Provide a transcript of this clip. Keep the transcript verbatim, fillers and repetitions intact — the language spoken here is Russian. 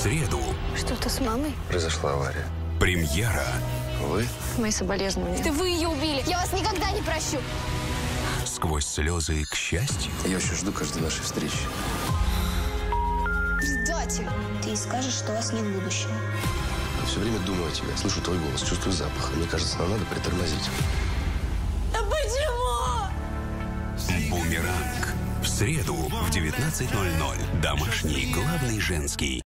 среду. Что-то с мамой? Произошла авария. Премьера. Вы? Мои соболезнования. Это вы ее убили. Я вас никогда не прощу. Сквозь слезы к счастью. Я очень жду каждой нашей встречи. Предатель. Ты скажешь, что у вас нет будущего. Я все время думаю о тебе, слышу твой голос, чувствую запах. Мне кажется, нам надо притормозить. А почему? Бумеранг. В среду в девятнадцать ноль ноль. Домашний главный женский.